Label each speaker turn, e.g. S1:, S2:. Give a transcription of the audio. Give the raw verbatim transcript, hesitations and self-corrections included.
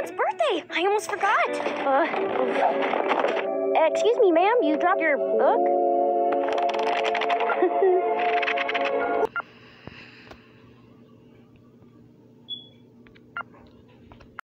S1: Dad's birthday. I almost forgot. Uh, excuse me, ma'am. You dropped your book?